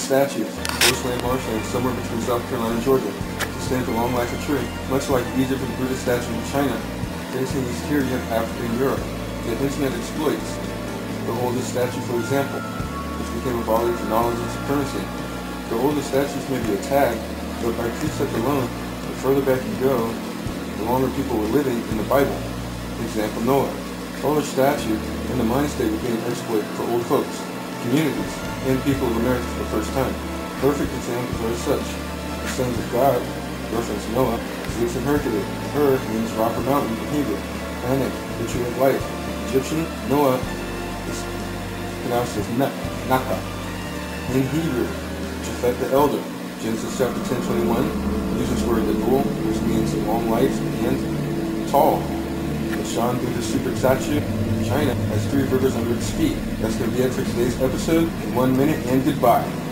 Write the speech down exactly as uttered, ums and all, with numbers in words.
statues, coastland marshland somewhere between South Carolina and Georgia, sustains a long life of tree. Much like Egypt and Buddha statues in China, facing east here you have Africa and Europe. Yet internet exploits. The oldest statue, for example, which became a volley for knowledge and supremacy. The oldest statues may be a tag, but by precept alone, the further back you go, the longer people were living in the Bible. Example, Noah. Taller statue and the mind state would be an exploit for old folks, communities, and people of America for the first time. Perfect examples are as such. The sons of God, reference Noah, Zeus and Hercules. Her means rock or mountain in Hebrew. Planet, the tree of life. Egyptian, Noah is pronounced as Naka. In Hebrew, Japhet the Elder, Genesis chapter ten twenty-one, uses the word Gadol, which means long life, and tall. The Shan Buddha Super statue in China has three rivers under its feet. That's going to be it for today's episode. In one minute, and goodbye.